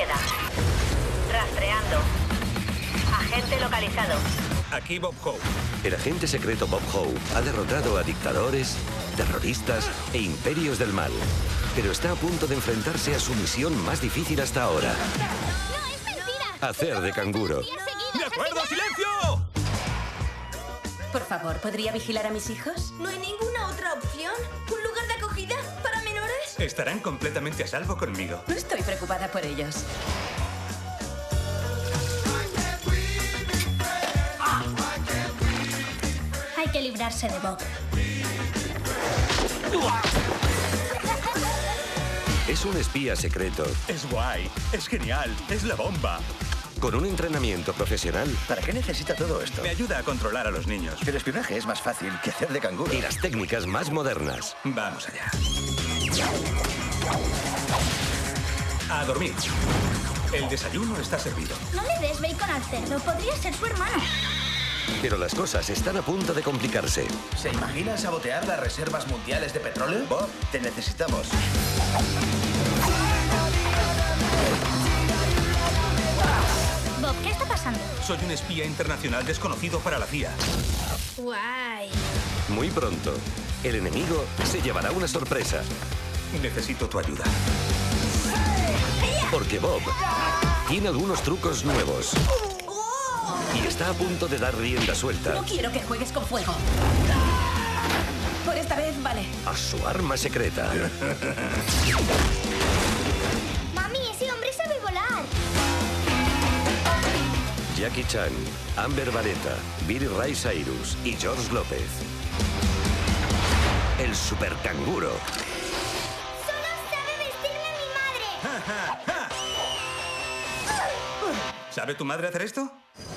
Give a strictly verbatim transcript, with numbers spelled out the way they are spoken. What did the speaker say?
búsqueda. Rastreando. Agente localizado. Aquí Bob Hope. El agente secreto Bob Hope ha derrotado a dictadores, terroristas e imperios del mal. Pero está a punto de enfrentarse a su misión más difícil hasta ahora. ¡No, es mentira! Hacer de canguro. ¡De acuerdo, silencio! Por favor, ¿podría vigilar a mis hijos? ¿No hay ninguna otra opción? ¿Un lugar de acogida para menores? Estarán completamente a salvo conmigo. No estoy preocupada por ellos. Hay que librarse de Bob. Es un espía secreto Es guay, es genial, es la bomba. con un entrenamiento profesional ¿Para qué necesita todo esto? Me ayuda a controlar a los niños. El espionaje es más fácil que hacer de canguro. y las técnicas más modernas. Vamos allá. A dormir. El desayuno está servido. No le des bacon al cerdo, podría ser su hermano. Pero las cosas están a punto de complicarse. ¿Se imagina sabotear las reservas mundiales de petróleo? Bob, te necesitamos. Bob, ¿qué está pasando? Soy un espía internacional desconocido para la C I A. Guay. Muy pronto, el enemigo se llevará una sorpresa. Necesito tu ayuda. Porque Bob tiene algunos trucos nuevos. Y está a punto de dar rienda suelta No quiero que juegues con fuego. Por esta vez, vale. a su arma secreta. Mami, ese hombre sabe volar. Jackie Chan, Amber Vareta, Billy Ray Cyrus y George López. El super canguro. Solo sabe vestirme mi madre. ¿Sabe tu madre hacer esto?